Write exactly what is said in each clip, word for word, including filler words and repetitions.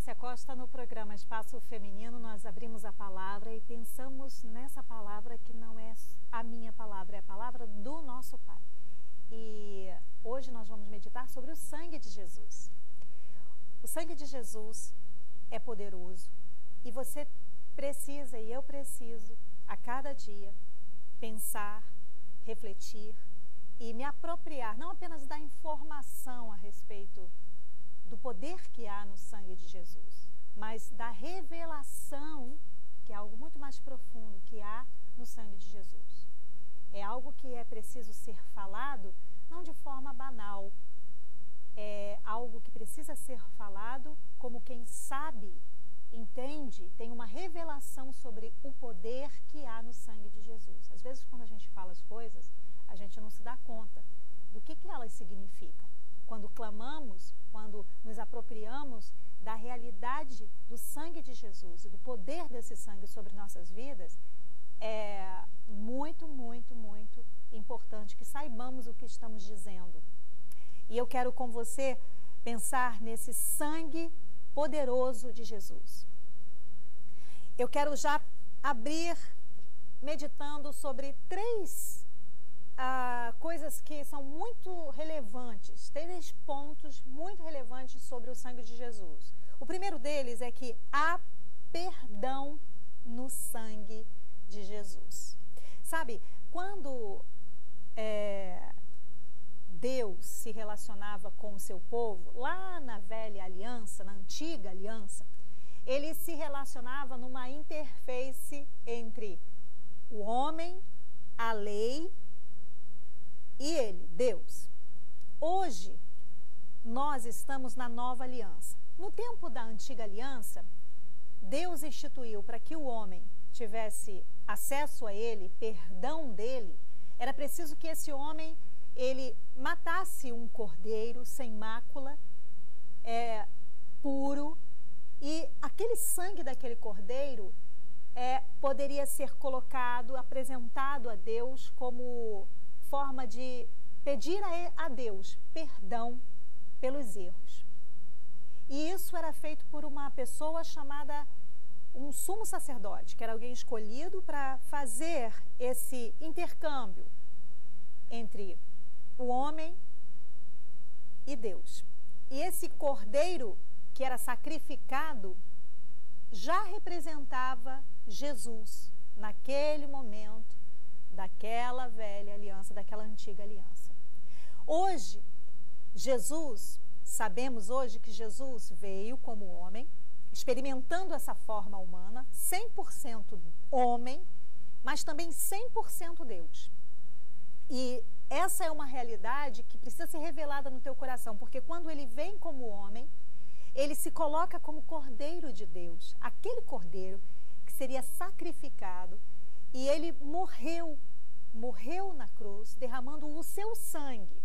Márcia Costa. No programa Espaço Feminino, nós abrimos a palavra e pensamos nessa palavra que não é a minha palavra, é a palavra do nosso Pai. E hoje nós vamos meditar sobre o sangue de Jesus. O sangue de Jesus é poderoso e você precisa, e eu preciso, a cada dia, pensar, refletir e me apropriar, não apenas da informação a respeito do poder que há no sangue de Jesus, mas da revelação, que é algo muito mais profundo, que há no sangue de Jesus. É algo que é preciso ser falado, não de forma banal, é algo que precisa ser falado como quem sabe, entende, tem uma revelação sobre o poder que há no sangue de Jesus. Às vezes, quando a gente fala as coisas, a gente não se dá conta do que, que elas significam. Quando clamamos, quando nos apropriamos da realidade do sangue de Jesus e do poder desse sangue sobre nossas vidas, é muito, muito, muito importante que saibamos o que estamos dizendo. E eu quero com você pensar nesse sangue poderoso de Jesus. Eu quero já abrir meditando sobre três ah, coisas que são muito relevantes, três pontos muito relevantes sobre o sangue de Jesus. O primeiro deles é que há perdão no sangue de Jesus. Sabe, quando é, Deus se relacionava com o seu povo, lá na velha aliança, na antiga aliança, ele se relacionava numa interface entre o homem, a lei e ele, Deus. Hoje, nós estamos na nova aliança. No tempo da antiga aliança, Deus instituiu para que o homem tivesse acesso a ele, perdão dele, era preciso que esse homem, ele matasse um cordeiro sem mácula, é, puro, e aquele sangue daquele cordeiro é, poderia ser colocado, apresentado a Deus como forma de pedir a, a Deus perdão pelos erros. E isso era feito por uma pessoa chamada um sumo sacerdote, que era alguém escolhido para fazer esse intercâmbio entre o homem e Deus. E esse cordeiro que era sacrificado já representava Jesus naquele momento, daquela velha aliança, daquela antiga aliança. Hoje, Jesus, sabemos hoje que Jesus veio como homem, experimentando essa forma humana, cem por cento homem, mas também cem por cento Deus. E essa é uma realidade que precisa ser revelada no teu coração, porque quando ele vem como homem, ele se coloca como cordeiro de Deus, aquele cordeiro que seria sacrificado, e ele morreu, morreu na cruz, derramando o seu sangue.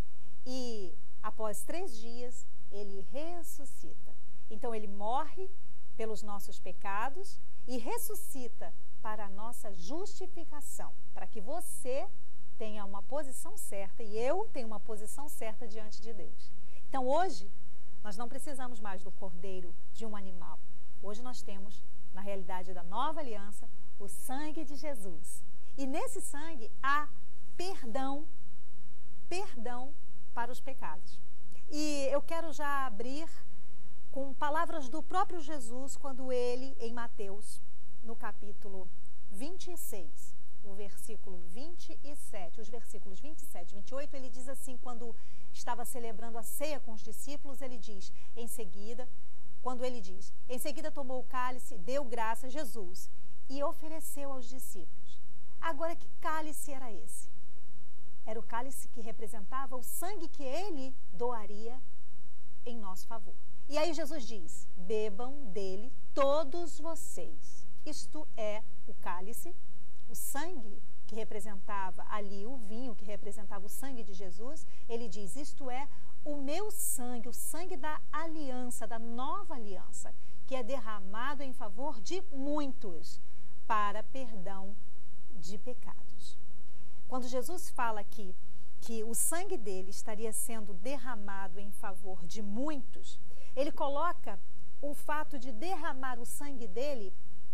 E após três dias, ele ressuscita. Então ele morre pelos nossos pecados e ressuscita para a nossa justificação, para que você tenha uma posição certa e eu tenha uma posição certa diante de Deus. Então hoje, nós não precisamos mais do cordeiro de um animal. Hoje nós temos, na realidade da nova aliança, o sangue de Jesus. E nesse sangue há perdão, perdão para os pecados. E eu quero já abrir com palavras do próprio Jesus, quando ele, em Mateus, no capítulo vinte e seis, o versículo vinte e sete, os versículos vinte e sete e vinte e oito, ele diz assim, quando estava celebrando a ceia com os discípulos, ele diz, em seguida, quando ele diz, em seguida tomou o cálice, deu graça a Jesus e ofereceu aos discípulos. Agora, que cálice era esse? Era o cálice que representava o sangue que ele doaria em nosso favor. E aí Jesus diz, bebam dele todos vocês. Isto é o cálice, o sangue que representava ali o vinho, que representava o sangue de Jesus. Ele diz, isto é o meu sangue, o sangue da aliança, da nova aliança, que é derramado em favor de muitos para perdão de pecados. Quando Jesus fala aqui que o sangue dele estaria sendo derramado em favor de muitos, ele coloca o fato de derramar o sangue dele,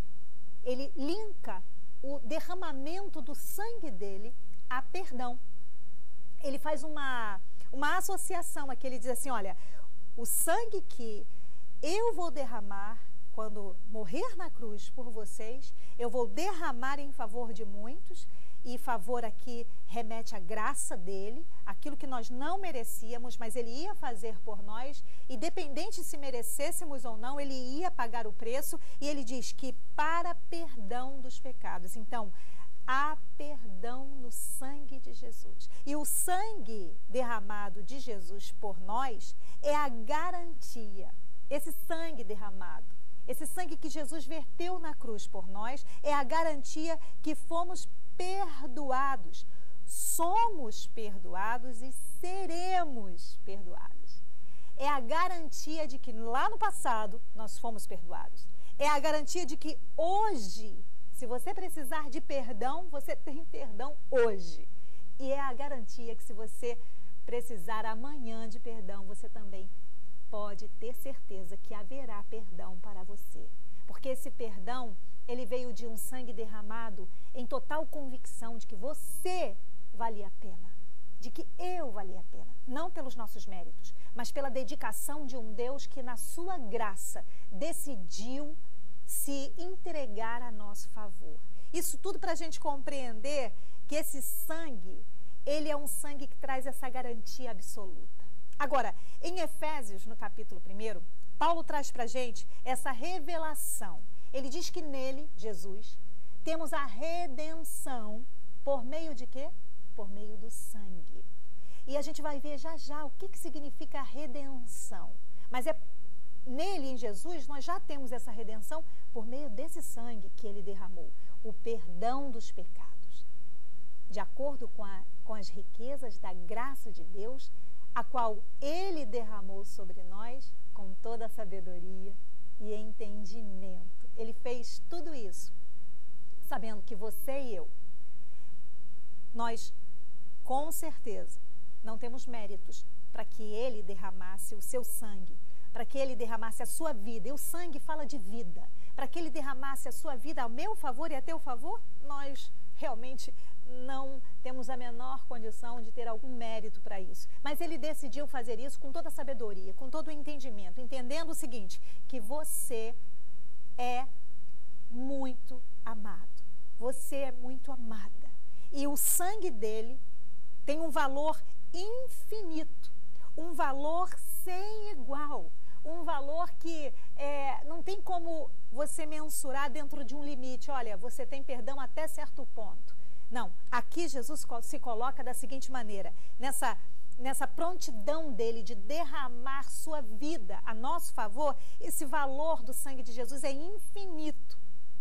ele linka o derramamento do sangue dele a perdão. Ele faz uma, uma associação aqui, ele diz assim, olha, o sangue que eu vou derramar quando morrer na cruz por vocês, eu vou derramar em favor de muitos, e favor aqui remete à graça dele, aquilo que nós não merecíamos, mas ele ia fazer por nós, independente se merecêssemos ou não, ele ia pagar o preço, e ele diz que para perdão dos pecados. Então, há perdão no sangue de Jesus. E o sangue derramado de Jesus por nós é a garantia. Esse sangue derramado, esse sangue que Jesus verteu na cruz por nós, é a garantia que fomos perdoados. Somos perdoados e seremos perdoados. É a garantia de que lá no passado nós fomos perdoados. É a garantia de que hoje, se você precisar de perdão, você tem perdão hoje. E é a garantia que se você precisar amanhã de perdão, você também pode ter certeza que haverá perdão para você. Porque esse perdão, ele veio de um sangue derramado em total convicção de que você valia a pena, de que eu valia a pena, não pelos nossos méritos, mas pela dedicação de um Deus que na sua graça decidiu se entregar a nosso favor. Isso tudo para a gente compreender que esse sangue, ele é um sangue que traz essa garantia absoluta. Agora, em Efésios, no capítulo primeiro, Paulo traz para a gente essa revelação. Ele diz que nele, Jesus, temos a redenção por meio de quê? Por meio do sangue. E a gente vai ver já já o que, que significa a redenção. Mas é nele, em Jesus, nós já temos essa redenção por meio desse sangue que ele derramou. O perdão dos pecados. De acordo com, a, com as riquezas da graça de Deus, a qual ele derramou sobre nós com toda a sabedoria e entendimento. Ele fez tudo isso, sabendo que você e eu, nós, com certeza, não temos méritos para que ele derramasse o seu sangue, para que ele derramasse a sua vida. E o sangue fala de vida. Para que ele derramasse a sua vida a meu favor e a teu favor, nós realmente não temos a menor condição de ter algum mérito para isso. Mas ele decidiu fazer isso com toda a sabedoria, com todo o entendimento, entendendo o seguinte, que você é muito amado. Você é muito amada. E o sangue dele tem um valor infinito, um valor sem igual, um valor que é, não tem como você mensurar dentro de um limite. Olha, você tem perdão até certo ponto. Não, aqui Jesus se coloca da seguinte maneira, nessa, nessa prontidão dele de derramar sua vida a nosso favor, esse valor do sangue de Jesus é infinito.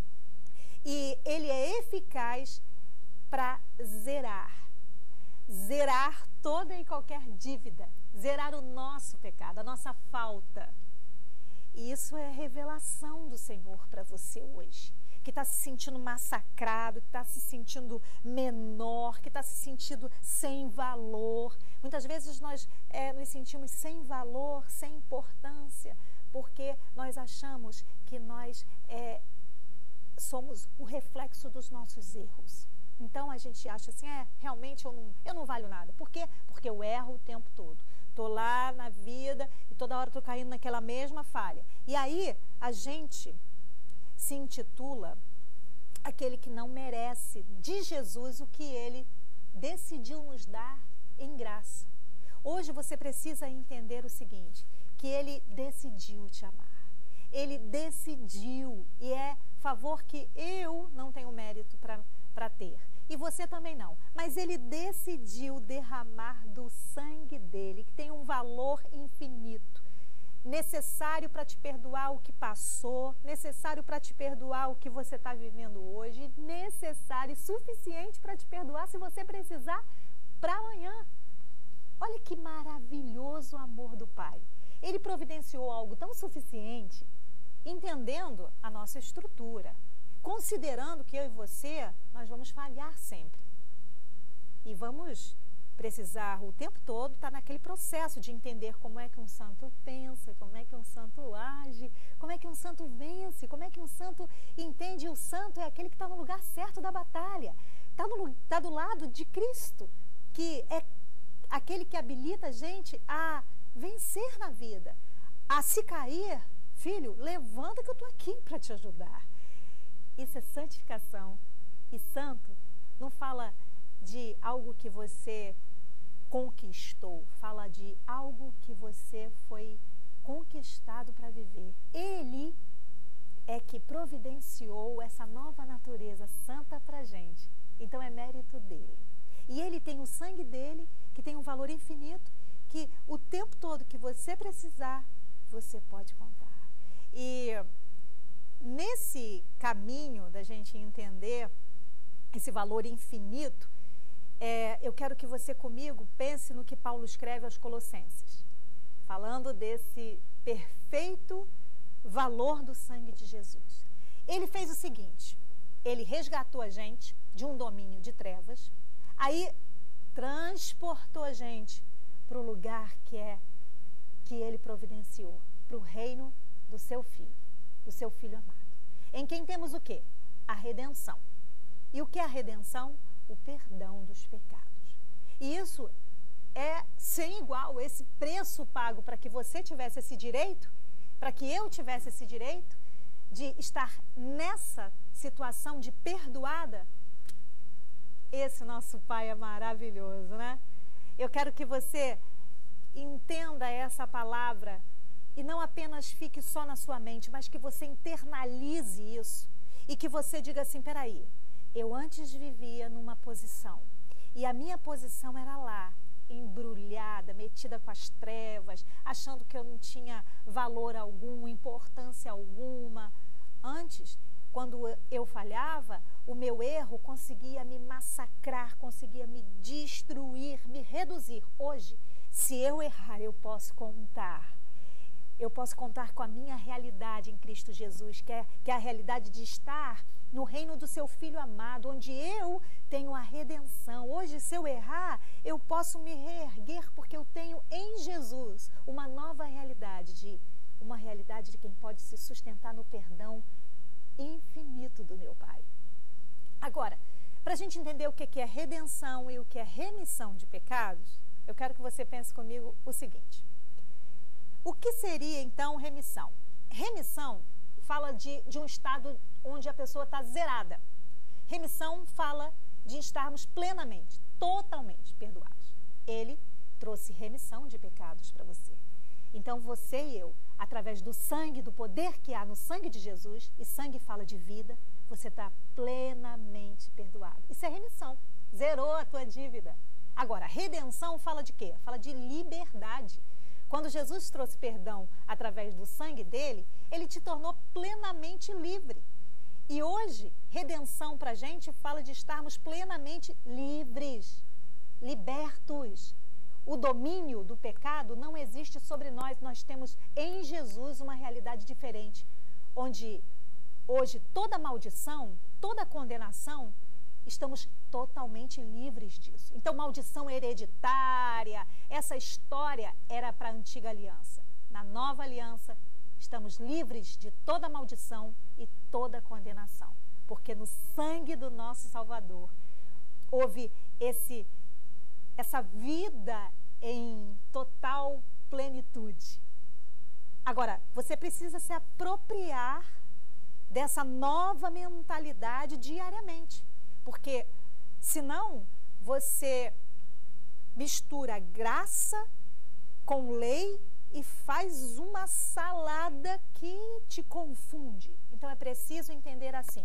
E ele é eficaz para zerar, zerar toda e qualquer dívida, zerar o nosso pecado, a nossa falta. E isso é revelação do Senhor para você hoje, que está se sentindo massacrado, que está se sentindo menor, que está se sentindo sem valor. Muitas vezes nós é, nos sentimos sem valor, sem importância, porque nós achamos que nós é, somos o reflexo dos nossos erros. Então a gente acha assim, é, realmente eu não, eu não valho nada. Por quê? Porque eu erro o tempo todo. Estou lá na vida e toda hora estou caindo naquela mesma falha. E aí a gente se intitula aquele que não merece de Jesus o que ele decidiu nos dar em graça. Hoje você precisa entender o seguinte, que ele decidiu te amar. Ele decidiu, e é favor que eu não tenho mérito para ter. E você também não. Mas ele decidiu derramar do sangue dele, que tem um valor infinito, necessário para te perdoar o que passou, necessário para te perdoar o que você está vivendo hoje, necessário e suficiente para te perdoar se você precisar para amanhã. Olha que maravilhoso o amor do Pai. Ele providenciou algo tão suficiente, entendendo a nossa estrutura, considerando que eu e você, nós vamos falhar sempre. E vamos precisar o tempo todo estar naquele processo de entender como é que um santo pensa, como é que um santo age, como é que um santo vence, como é que um santo entende. O santo é aquele que está no lugar certo da batalha, está tá do lado de Cristo, que é aquele que habilita a gente a vencer na vida, a se cair. Filho, levanta que eu estou aqui para te ajudar. Isso é santificação. E santo não fala de algo que você conquistou, fala de algo que você foi conquistado para viver. Ele é que providenciou essa nova natureza santa para gente. Então é mérito dele. E ele tem o sangue dele, que tem um valor infinito, que o tempo todo que você precisar, você pode contar. E nesse caminho da gente entender esse valor infinito, é, eu quero que você comigo pense no que Paulo escreve aos Colossenses, falando desse perfeito valor do sangue de Jesus. Ele fez o seguinte: ele resgatou a gente de um domínio de trevas, aí transportou a gente para o lugar que é que ele providenciou, para o reino do seu filho, do seu filho amado, em quem temos o quê? A redenção. E o que é a redenção? O perdão dos pecados. E isso é sem igual, esse preço pago para que você tivesse esse direito, para que eu tivesse esse direito de estar nessa situação de perdoada. Esse nosso Pai é maravilhoso, né? Eu quero que você entenda essa palavra e não apenas fique só na sua mente, mas que você internalize isso e que você diga assim: peraí, eu antes vivia numa posição e a minha posição era lá, embrulhada, metida com as trevas, achando que eu não tinha valor algum, importância alguma. Antes, quando eu falhava, o meu erro conseguia me massacrar, conseguia me destruir, me reduzir. Hoje, se eu errar, eu posso contar. Eu posso contar com a minha realidade em Cristo Jesus, que é, que é a realidade de estar no reino do seu Filho amado, onde eu tenho a redenção. Hoje, se eu errar, eu posso me reerguer, porque eu tenho em Jesus uma nova realidade, de, uma realidade de quem pode se sustentar no perdão infinito do meu Pai. Agora, para a gente entender o que é redenção e o que é remissão de pecados, eu quero que você pense comigo o seguinte: o que seria então remissão? Remissão fala de, de um estado onde a pessoa está zerada. Remissão fala de estarmos plenamente, totalmente perdoados. Ele trouxe remissão de pecados para você. Então você e eu, através do sangue, do poder que há no sangue de Jesus, e sangue fala de vida, você está plenamente perdoado. Isso é remissão. Zerou a tua dívida. Agora, redenção fala de quê? Fala de liberdade. Quando Jesus trouxe perdão através do sangue dele, ele te tornou plenamente livre. E hoje, redenção para a gente fala de estarmos plenamente livres, libertos. O domínio do pecado não existe sobre nós. Nós temos em Jesus uma realidade diferente, onde hoje toda maldição, toda condenação, estamos totalmente livres disso. Então, maldição hereditária, essa história era para a antiga aliança. Na nova aliança, estamos livres de toda maldição e toda condenação, porque no sangue do nosso Salvador houve esse, essa vida em total plenitude. Agora, você precisa se apropriar dessa nova mentalidade diariamente, porque senão você mistura graça com lei e faz uma salada que te confunde. Então é preciso entender assim: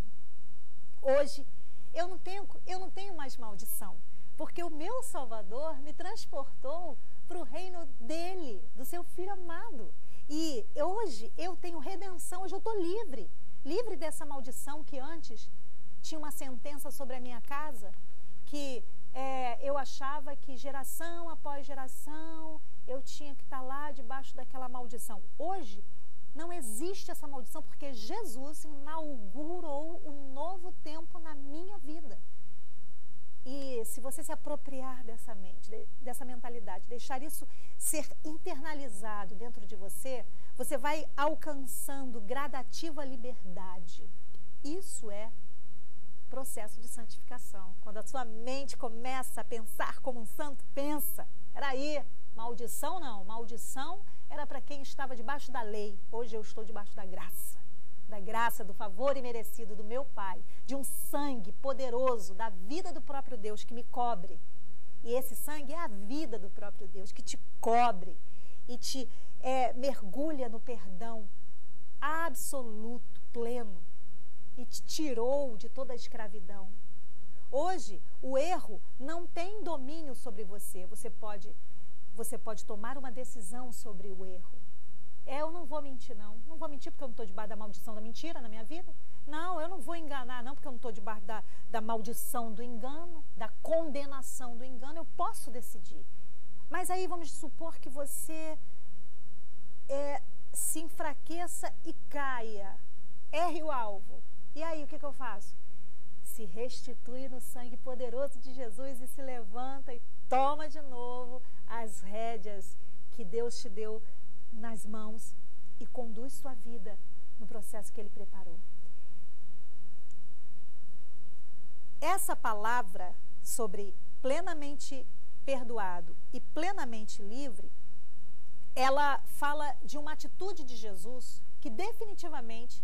hoje eu não tenho, eu não tenho mais maldição, porque o meu Salvador me transportou para o reino dele, do seu Filho amado. E hoje eu tenho redenção, hoje eu estou livre, livre dessa maldição que antes tinha uma sentença sobre a minha casa, que é, eu achava que geração após geração eu tinha que estar lá debaixo daquela maldição. Hoje não existe essa maldição, porque Jesus inaugurou um novo tempo na minha vida. E se você se apropriar dessa mente, de, dessa mentalidade, deixar isso ser internalizado dentro de você, você vai alcançando gradativa liberdade. Isso é processo de santificação. Quando a sua mente começa a pensar como um santo pensa, era aí, maldição não, maldição era para quem estava debaixo da lei. Hoje eu estou debaixo da graça, da graça, do favor imerecido do meu Pai, de um sangue poderoso, da vida do próprio Deus que me cobre. E esse sangue é a vida do próprio Deus que te cobre e te é, mergulha no perdão absoluto, pleno, e te tirou de toda a escravidão. Hoje, o erro não tem domínio sobre você. Você pode, você pode tomar uma decisão sobre o erro. É, eu não vou mentir, não. Não vou mentir porque eu não estou debaixo da maldição da mentira na minha vida. Não, eu não vou enganar, não, porque eu não estou debaixo da, da maldição do engano, da condenação do engano. Eu posso decidir. Mas aí vamos supor que você é, se enfraqueça e caia. Erre o alvo. E aí, o que, que eu faço? Se restitui no sangue poderoso de Jesus e se levanta e toma de novo as rédeas que Deus te deu nas mãos e conduz sua vida no processo que Ele preparou. Essa palavra sobre plenamente perdoado e plenamente livre, ela fala de uma atitude de Jesus que definitivamente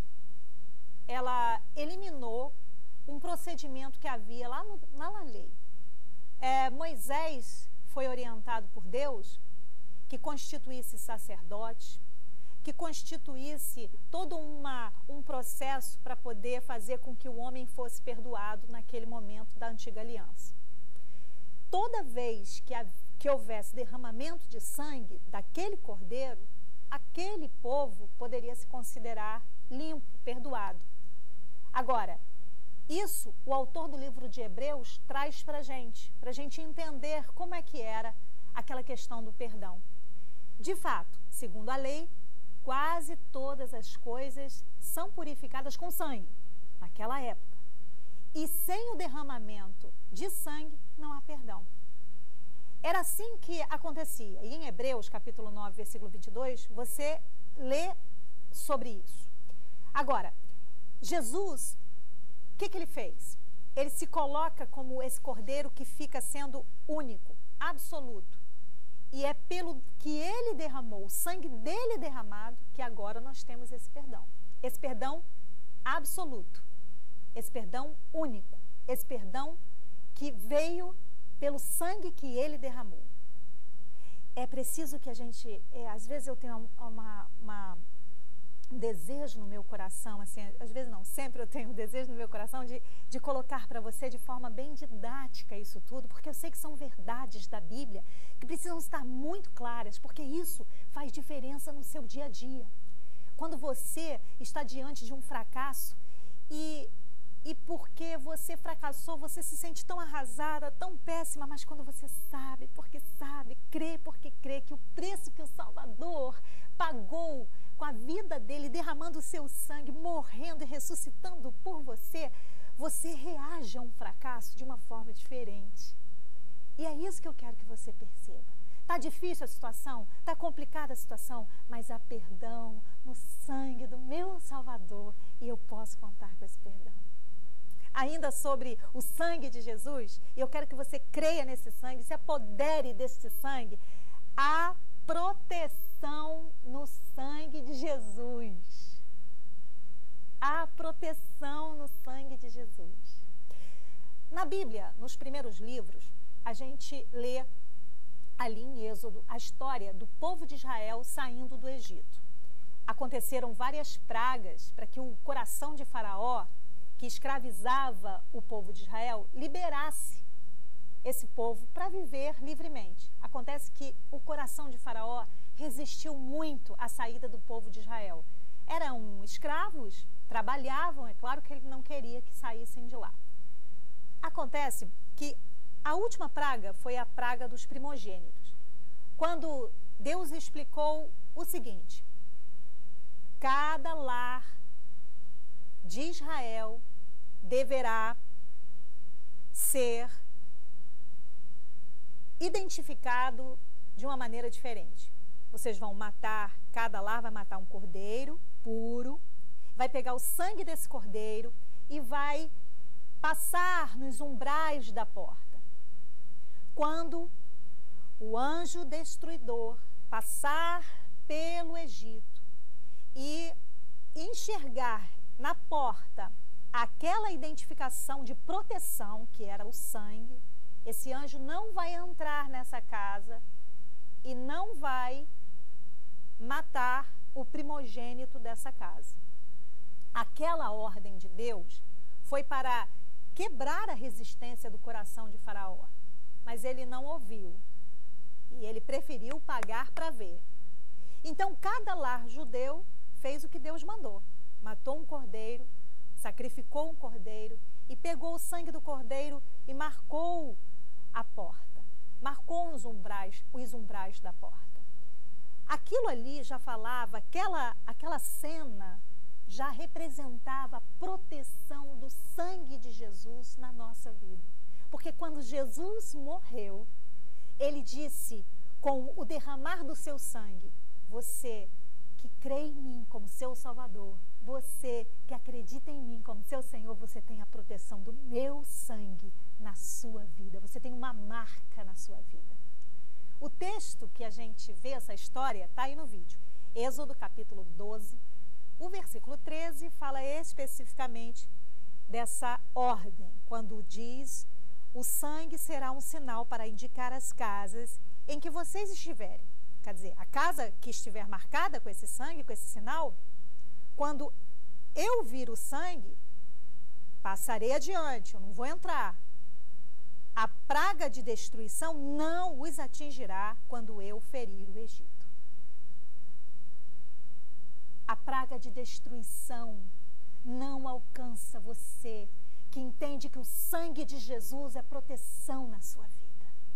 ela eliminou um procedimento que havia lá no, na lei. É, Moisés foi orientado por Deus que constituísse sacerdote, que constituísse todo uma, um processo para poder fazer com que o homem fosse perdoado naquele momento da antiga aliança. Toda vez que, a, que houvesse derramamento de sangue daquele cordeiro, aquele povo poderia se considerar limpo, perdoado. Agora, isso o autor do livro de Hebreus traz para a gente, para a gente entender como é que era aquela questão do perdão. De fato, segundo a lei, quase todas as coisas são purificadas com sangue, naquela época. E sem o derramamento de sangue, não há perdão. Era assim que acontecia. E em Hebreus, capítulo nove, versículo vinte e dois, você lê sobre isso. Agora, Jesus, o que, que ele fez? Ele se coloca como esse cordeiro que fica sendo único, absoluto. E é pelo que ele derramou, o sangue dele derramado, que agora nós temos esse perdão. Esse perdão absoluto. Esse perdão único. Esse perdão que veio pelo sangue que ele derramou. É preciso que a gente, é, às vezes eu tenho uma... uma um desejo no meu coração, assim, às vezes não, sempre eu tenho um desejo no meu coração de, de colocar para você de forma bem didática isso tudo, porque eu sei que são verdades da Bíblia que precisam estar muito claras, porque isso faz diferença no seu dia a dia. Quando você está diante de um fracasso e, e porque você fracassou, você se sente tão arrasada, tão péssima, mas quando você sabe, porque sabe, crê porque crê que o preço que o Salvador pagou com a vida dele, derramando o seu sangue, morrendo e ressuscitando por você, você reage a um fracasso de uma forma diferente. E é isso que eu quero que você perceba. Está difícil a situação, está complicada a situação, mas há perdão no sangue do meu Salvador e eu posso contar com esse perdão. Ainda sobre o sangue de Jesus, e eu quero que você creia nesse sangue, se apodere desse sangue, a proteção no sangue de Jesus. Há proteção no sangue de Jesus. Na Bíblia, nos primeiros livros, a gente lê ali em Êxodo a história do povo de Israel saindo do Egito. Aconteceram várias pragas para que o coração de Faraó, que escravizava o povo de Israel, liberasse esse povo para viver livremente. Acontece que o coração de Faraó resistiu muito à saída do povo de Israel. Eram escravos, trabalhavam, é claro que ele não queria que saíssem de lá. Acontece que a última praga foi a praga dos primogênitos. Quando Deus explicou o seguinte: cada lar de Israel deverá ser identificado de uma maneira diferente. Vocês vão matar, cada lar vai matar um cordeiro puro, vai pegar o sangue desse cordeiro e vai passar nos umbrais da porta. Quando o anjo destruidor passar pelo Egito e enxergar na porta aquela identificação de proteção, que era o sangue, esse anjo não vai entrar nessa casa e não vai matar o primogênito dessa casa. Aquela ordem de Deus foi para quebrar a resistência do coração de Faraó, mas ele não ouviu e ele preferiu pagar para ver. Então, cada lar judeu fez o que Deus mandou. Matou um cordeiro, sacrificou um cordeiro e pegou o sangue do cordeiro e marcou a porta. Marcou os umbrais, os umbrais da porta. Aquilo ali já falava, aquela, aquela cena já representava a proteção do sangue de Jesus na nossa vida. Porque quando Jesus morreu, ele disse, com o derramar do seu sangue, você que crê em mim como seu Salvador, você que acredita em mim como seu Senhor, você tem a proteção do meu sangue na sua vida. Você tem uma marca na sua vida. O texto que a gente vê essa história está aí no vídeo. Êxodo capítulo doze, o versículo treze fala especificamente dessa ordem, quando diz: o sangue será um sinal para indicar as casas em que vocês estiverem. Quer dizer, a casa que estiver marcada com esse sangue, com esse sinal, quando eu vir o sangue, passarei adiante, eu não vou entrar. A praga de destruição não os atingirá quando eu ferir o Egito. A praga de destruição não alcança você que entende que o sangue de Jesus é proteção na sua vida.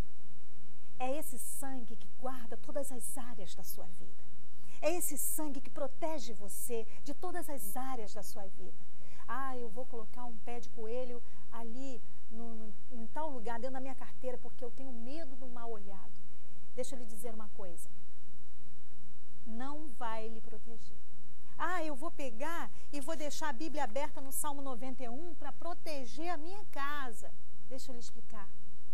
É esse sangue que guarda todas as áreas da sua vida. É esse sangue que protege você de todas as áreas da sua vida. Ah, eu vou colocar um pé de coelho ali no, no, em tal lugar, dentro da minha carteira, porque eu tenho medo do mal olhado. Deixa eu lhe dizer uma coisa. Não vai lhe proteger. Ah, eu vou pegar e vou deixar a Bíblia aberta no Salmo noventa e um para proteger a minha casa. Deixa eu lhe explicar.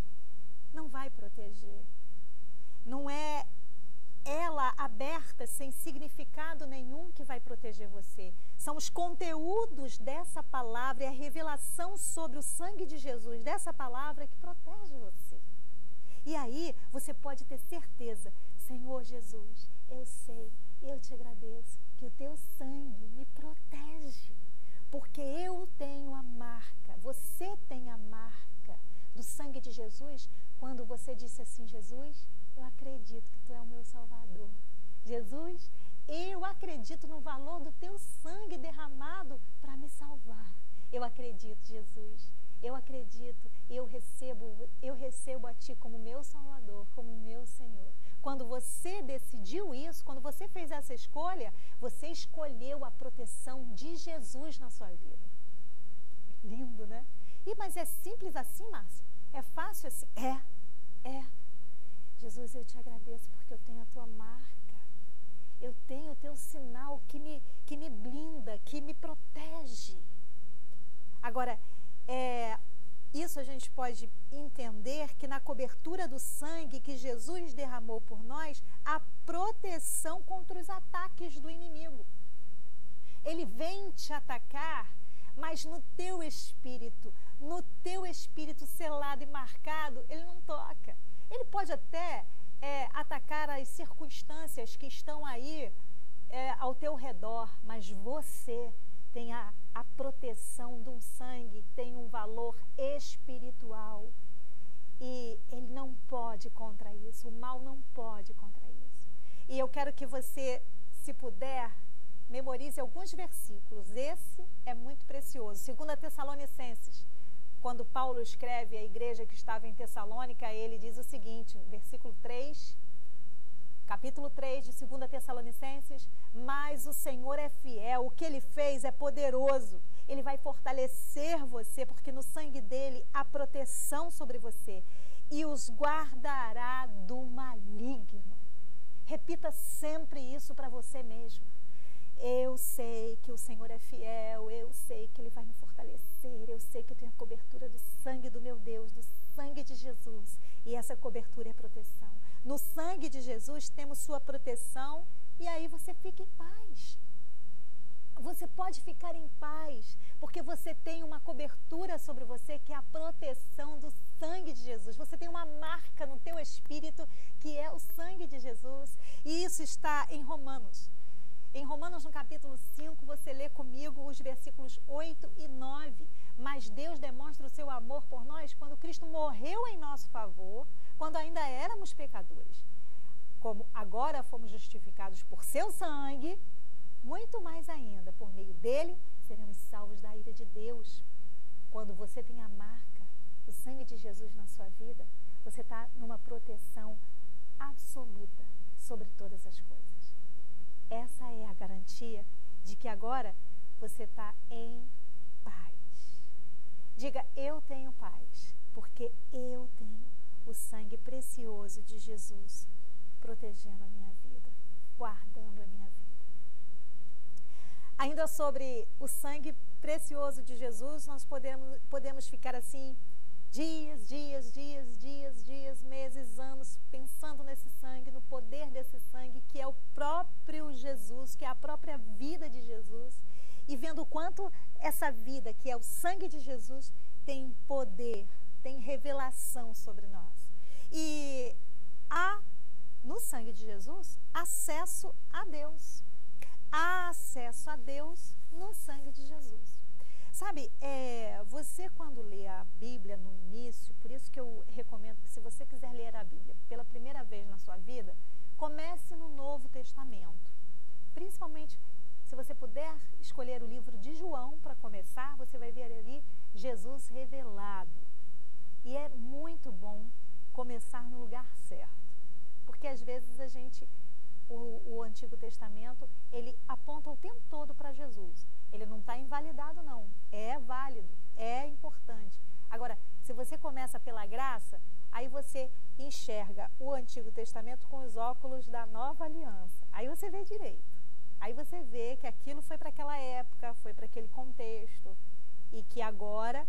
Não vai proteger. Não é ela aberta sem significado nenhum que vai proteger você. São os conteúdos dessa palavra e a revelação sobre o sangue de Jesus, dessa palavra, que protege você. E aí você pode ter certeza: Senhor Jesus, eu sei, eu te agradeço que o teu sangue me protege, porque eu tenho a marca, você tem a marca do sangue de Jesus. Quando você disse assim: Jesus, eu acredito que tu é o meu Salvador. Jesus, eu acredito no valor do teu sangue derramado para me salvar. Eu acredito, Jesus. Eu acredito e eu recebo, eu recebo a ti como meu Salvador, como meu Senhor. Quando você decidiu isso, quando você fez essa escolha, você escolheu a proteção de Jesus na sua vida. Lindo, né? E, mas é simples assim, Márcia? É fácil assim? É, é. Jesus, eu te agradeço porque eu tenho a tua marca. Eu tenho o teu sinal que me, que me blinda, que me protege. Agora, é, isso a gente pode entender que na cobertura do sangue que Jesus derramou por nós, há proteção contra os ataques do inimigo. Ele vem te atacar, mas no teu espírito, no teu espírito selado e marcado, ele não toca. Ele pode até é, atacar as circunstâncias que estão aí é, ao teu redor, mas você tem a, a proteção de um sangue que tem um valor espiritual. E ele não pode contra isso, o mal não pode contra isso. E eu quero que você, se puder, memorize alguns versículos. Esse é muito precioso. Segunda Tessalonicenses, quando Paulo escreve à igreja que estava em Tessalônica, ele diz o seguinte, versículo três, capítulo três de Segunda Tessalonicenses: mas o Senhor é fiel, o que ele fez é poderoso, ele vai fortalecer você, porque no sangue dele há proteção sobre você. e os guardará do maligno. Repita sempre isso para você mesmo. Eu sei que o Senhor é fiel, eu sei que Ele vai me fortalecer, eu sei que eu tenho a cobertura do sangue do meu Deus, do sangue de Jesus, e essa cobertura é proteção. No sangue de Jesus temos sua proteção, e aí você fica em paz. Você pode ficar em paz, porque você tem uma cobertura sobre você, que é a proteção do sangue de Jesus. Você tem uma marca no teu espírito, que é o sangue de Jesus, e isso está em Romanos. Em Romanos, no capítulo cinco, você lê comigo os versículos oito e nove. Mas Deus demonstra o seu amor por nós quando Cristo morreu em nosso favor, quando ainda éramos pecadores. Como agora fomos justificados por seu sangue, muito mais ainda, por meio dele, seremos salvos da ira de Deus. Quando você tem a marca do sangue de Jesus na sua vida, você está numa proteção absoluta sobre todas as coisas. Essa é a garantia de que agora você está em paz. Diga, eu tenho paz, porque eu tenho o sangue precioso de Jesus protegendo a minha vida, guardando a minha vida. Ainda sobre o sangue precioso de Jesus, nós podemos, podemos ficar assim, dias, dias, dias, dias, dias, meses, anos, pensando nesse sangue, no poder desse sangue, que é o próprio Jesus, que é a própria vida de Jesus, e vendo o quanto essa vida, que é o sangue de Jesus, tem poder, tem revelação sobre nós. E há, no sangue de Jesus, acesso a Deus. Há acesso a Deus no sangue de Jesus. Sabe, é, você quando lê a Bíblia no início, por isso que eu recomendo que se você quiser ler a Bíblia pela primeira vez na sua vida, comece no Novo Testamento. Principalmente, se você puder escolher o livro de João para começar, você vai ver ali Jesus revelado. E é muito bom começar no lugar certo, porque às vezes a gente, o, o Antigo Testamento, ele aponta o tempo todo para Jesus. Ele não está invalidado, não. É válido, é importante. Agora, se você começa pela graça, aí você enxerga o Antigo Testamento com os óculos da Nova Aliança. Aí você vê direito. Aí você vê que aquilo foi para aquela época, foi para aquele contexto, e que agora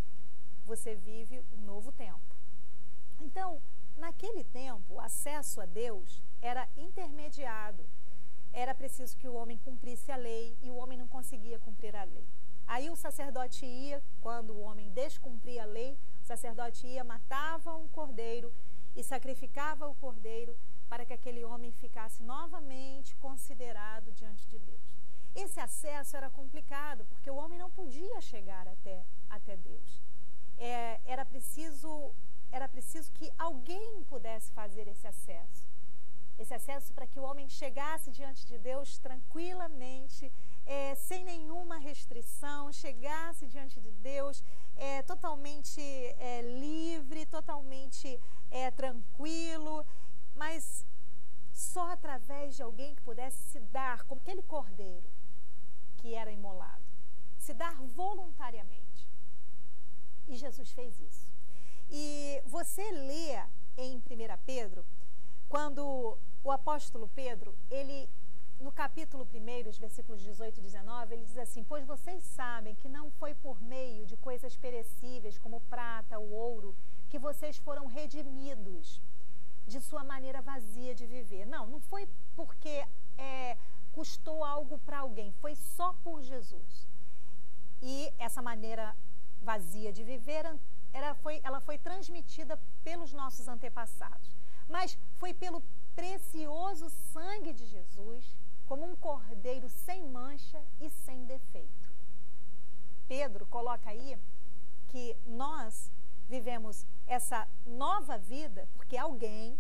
você vive um novo tempo. Então, naquele tempo, o acesso a Deus era intermediado. Era preciso que o homem cumprisse a lei, e o homem não conseguia cumprir a lei. Aí o sacerdote ia, quando o homem descumpria a lei, o sacerdote ia, matava um cordeiro e sacrificava o cordeiro para que aquele homem ficasse novamente considerado diante de Deus. Esse acesso era complicado, porque o homem não podia chegar até, até Deus. É, era preciso, era preciso que alguém pudesse fazer esse acesso. Esse acesso para que o homem chegasse diante de Deus tranquilamente, é, sem nenhuma restrição, chegasse diante de Deus é, totalmente é, livre, totalmente é, tranquilo, mas só através de alguém que pudesse se dar como aquele cordeiro que era imolado, se dar voluntariamente. E Jesus fez isso. E você lê em primeira Pedro, quando o apóstolo Pedro, ele, no capítulo primeiro, os versículos dezoito e dezenove, ele diz assim: pois vocês sabem que não foi por meio de coisas perecíveis, como prata ou ouro, que vocês foram redimidos de sua maneira vazia de viver. Não, não foi porque é, custou algo para alguém, foi só por Jesus. E essa maneira vazia de viver, era, foi, ela foi transmitida pelos nossos antepassados. Mas foi pelo precioso sangue de Jesus, como um cordeiro sem mancha e sem defeito. Pedro coloca aí que nós vivemos essa nova vida porque alguém,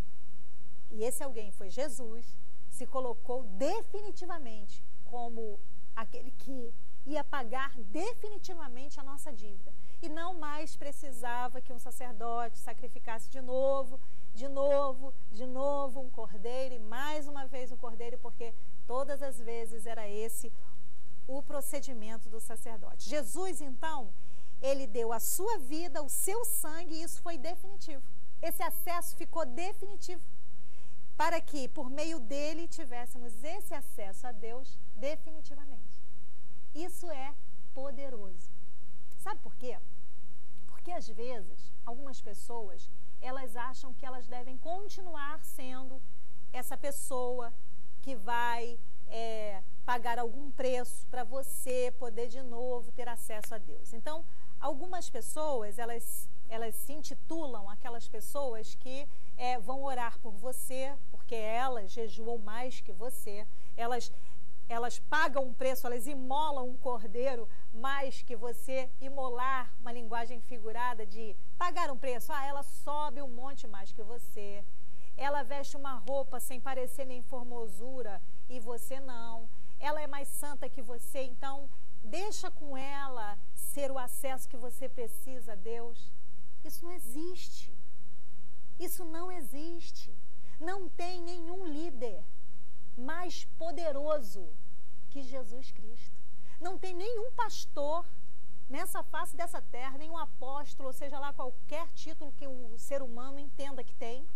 e esse alguém foi Jesus, se colocou definitivamente como aquele que ia pagar definitivamente a nossa dívida. E não mais precisava que um sacerdote sacrificasse de novo, de novo, de novo um cordeiro e mais uma vez um cordeiro, porque todas as vezes era esse o procedimento do sacerdote. Jesus, então, ele deu a sua vida, o seu sangue, e isso foi definitivo. esse acesso ficou definitivo, para que, por meio dele, tivéssemos esse acesso a Deus definitivamente. Isso é poderoso. Sabe por quê? Porque, às vezes, algumas pessoas, elas acham que elas devem continuar sendo essa pessoa que vai é, pagar algum preço para você poder, de novo, ter acesso a Deus. Então, algumas pessoas, elas, elas se intitulam aquelas pessoas que é, vão orar por você, porque elas jejuam mais que você, elas, elas pagam um preço, elas imolam um cordeiro mais que você, imolar, uma linguagem figurada de pagar um preço. Ah, ela sobe um monte mais que você, ela veste uma roupa sem parecer nem formosura e você não, ela é mais santa que você, então deixa com ela ser o acesso que você precisa a Deus. Isso não existe. Isso não existe. Não tem nenhum líder mais poderoso que Jesus Cristo. Não tem nenhum pastor nessa face dessa terra, nenhum apóstolo, ou seja lá qualquer título que o ser humano entenda que tem,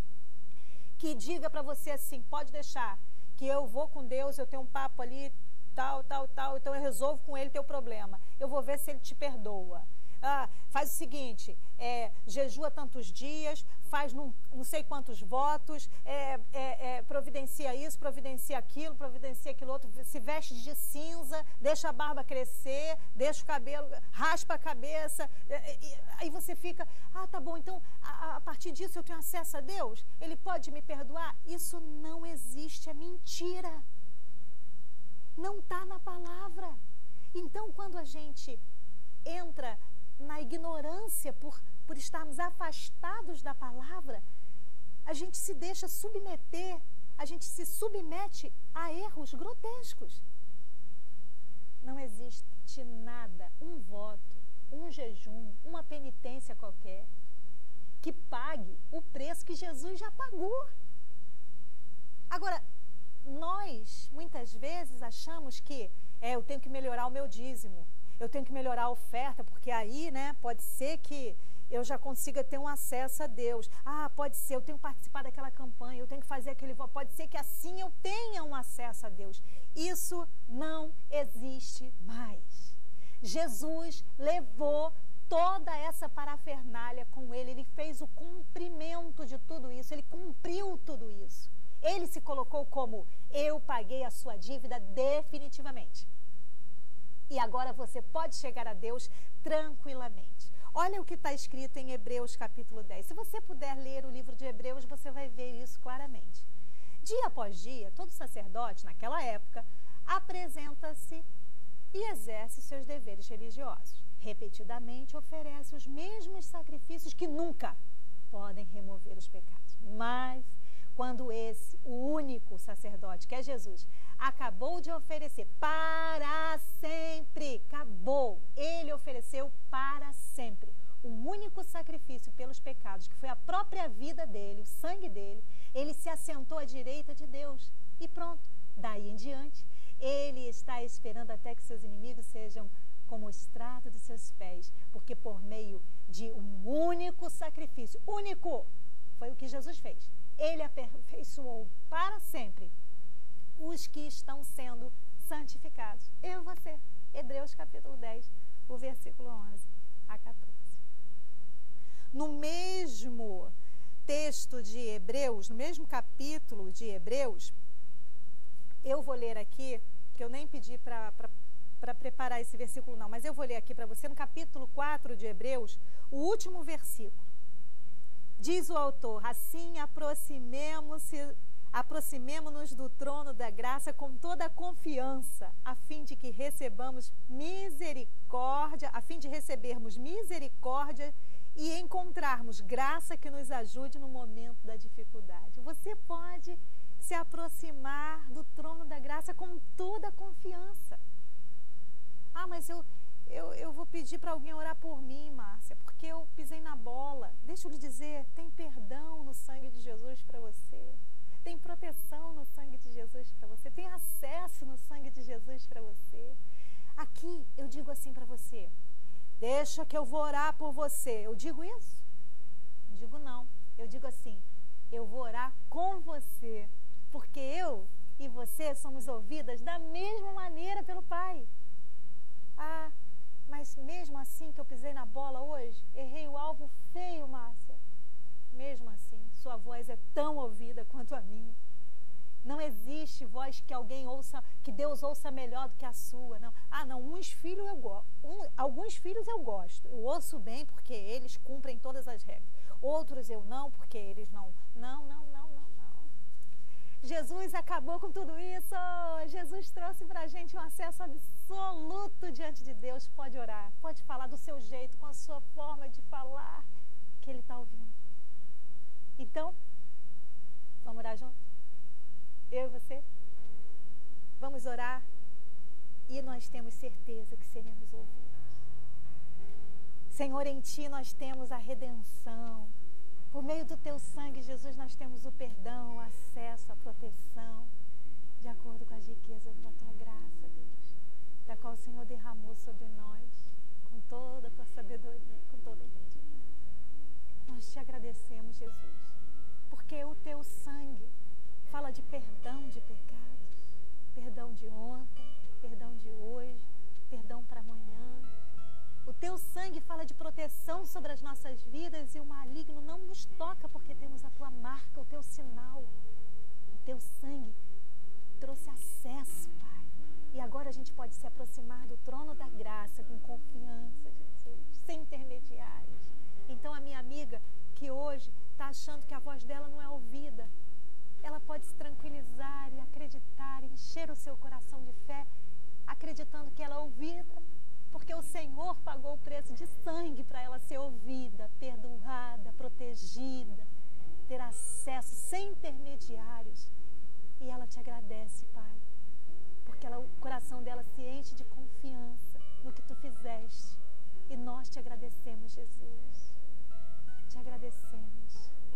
que diga para você assim, pode deixar, que eu vou com Deus, eu tenho um papo ali, tal, tal, tal, então eu resolvo com ele teu problema. Eu vou ver se ele te perdoa. Ah, faz o seguinte, é, jejua tantos dias, faz num, não sei quantos votos, é, é, é, providencia isso, providencia aquilo, providencia aquilo outro, se veste de cinza, deixa a barba crescer, deixa o cabelo, raspa a cabeça, é, é, aí você fica, ah, tá bom, então a, a partir disso eu tenho acesso a Deus, Ele pode me perdoar? Isso não existe, é mentira. Não está na palavra. Então, quando a gente entra na ignorância por, por estarmos afastados da palavra, a gente se deixa submeter, a gente se submete a erros grotescos. Não existe nada, um voto, um jejum, uma penitência qualquer, que pague o preço que Jesus já pagou. Agora, nós, muitas vezes, achamos que é, eu tenho que melhorar o meu dízimo, eu tenho que melhorar a oferta, porque aí, né, pode ser que eu já consiga ter um acesso a Deus. Ah, pode ser, eu tenho que participar daquela campanha, eu tenho que fazer aquele voto, pode ser que assim eu tenha um acesso a Deus. Isso não existe mais. Jesus levou toda essa parafernália com ele, ele fez o cumprimento de tudo isso, ele cumpriu tudo isso. Ele se colocou como, eu paguei a sua dívida definitivamente. E agora você pode chegar a Deus tranquilamente. Olha o que está escrito em Hebreus capítulo dez. Se você puder ler o livro de Hebreus, você vai ver isso claramente. Dia após dia, todo sacerdote, naquela época, apresenta-se e exerce seus deveres religiosos. Repetidamente oferece os mesmos sacrifícios que nunca podem remover os pecados. Mas quando esse, o único sacerdote, que é Jesus, acabou de oferecer para sempre, acabou, ele ofereceu para sempre um único sacrifício pelos pecados, que foi a própria vida dele, o sangue dele, ele se assentou à direita de Deus e pronto, daí em diante, ele está esperando até que seus inimigos sejam como o estrado dos seus pés, porque por meio de um único sacrifício, único, foi o que Jesus fez. Ele aperfeiçoou para sempre os que estão sendo santificados. Eu e você. Hebreus capítulo dez, o versículo onze a quatorze. No mesmo texto de Hebreus, no mesmo capítulo de Hebreus, eu vou ler aqui, que eu nem pedi para para preparar esse versículo não, mas eu vou ler aqui para você, no capítulo quatro de Hebreus, o último versículo. Diz o autor, assim aproximemo-se, aproximemo-nos do trono da graça com toda a confiança, a fim de que recebamos misericórdia, a fim de recebermos misericórdia e encontrarmos graça que nos ajude no momento da dificuldade. Você pode se aproximar do trono da graça com toda a confiança. Ah, mas eu, eu, eu vou pedir para alguém orar por mim, Márcia, porque eu pisei na bola. Deixa eu lhe dizer, tem perdão no sangue de Jesus para você. Tem proteção no sangue de Jesus para você. Tem acesso no sangue de Jesus para você. Aqui, eu digo assim para você, deixa que eu vou orar por você. Eu digo isso? Não digo não. Eu digo assim, eu vou orar com você, porque eu e você somos ouvidas da mesma maneira pelo Pai. Ah, mas mesmo assim que eu pisei na bola hoje, errei o alvo feio, Márcia. Mesmo assim, sua voz é tão ouvida quanto a minha. Não existe voz que alguém ouça, que Deus ouça melhor do que a sua, não. Ah, não, uns filhos eu gosto, um, alguns filhos eu gosto, eu ouço bem porque eles cumprem todas as regras. Outros eu não, porque eles não. Não, não, não, não, não. Jesus acabou com tudo isso. Jesus trouxe pra gente um acesso absoluto diante de Deus. Pode orar, pode falar do seu jeito, com a sua forma de falar, que Ele está ouvindo. Então, vamos orar junto? Eu e você? Vamos orar e nós temos certeza que seremos ouvidos. Senhor, em Ti nós temos a redenção. Por meio do Teu sangue, Jesus, nós temos o perdão, o acesso, a proteção, de acordo com as riquezas da Tua graça, Deus, da qual o Senhor derramou sobre nós, com toda a Tua sabedoria, com todo o entendimento. Nós Te agradecemos, Jesus, porque o Teu sangue fala de perdão de pecados, perdão de ontem, perdão de hoje, perdão para amanhã. O Teu sangue fala de proteção sobre as nossas vidas e o maligno não nos toca porque temos a Tua marca, o Teu sinal. O Teu sangue trouxe acesso, Pai. E agora a gente pode se aproximar do trono da graça com confiança, Jesus, sem intermediários. Então a minha amiga que hoje está achando que a voz dela não é ouvida, ela pode se tranquilizar e acreditar, encher o seu coração de fé, acreditando que ela é ouvida, porque o Senhor pagou o preço de sangue para ela ser ouvida, perdoada, protegida, ter acesso sem intermediários. E ela te agradece, Pai, porque ela, o coração dela se enche de confiança no que Tu fizeste. E nós te agradecemos, Jesus. Te agradecemos.